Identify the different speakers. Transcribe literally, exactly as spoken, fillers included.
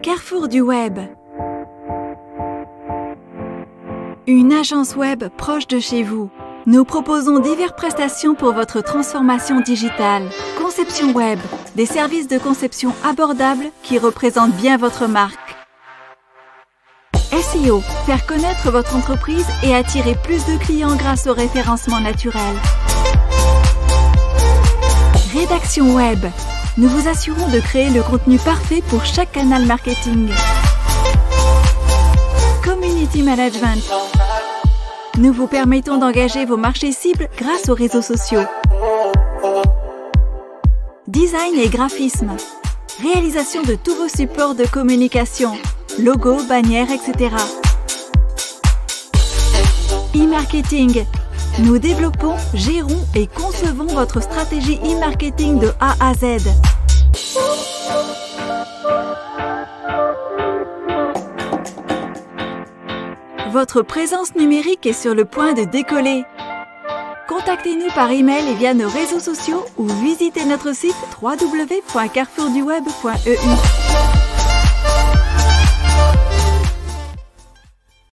Speaker 1: Carrefour du web. Une agence web proche de chez vous. Nous proposons diverses prestations pour votre transformation digitale. Conception web, des services de conception abordables qui représentent bien votre marque. S E O, faire connaître votre entreprise et attirer plus de clients grâce au référencement naturel. Rédaction web, nous vous assurons de créer le contenu parfait pour chaque canal marketing. Community management, nous vous permettons d'engager vos marchés cibles grâce aux réseaux sociaux. Design et graphisme, réalisation de tous vos supports de communication, logos, bannières, et cetera. E-marketing, nous développons, gérons et concevons votre stratégie e-marketing de A à Z. Votre présence numérique est sur le point de décoller. Contactez-nous par email et via nos réseaux sociaux ou visitez notre site w w w point carrefour du web point e u.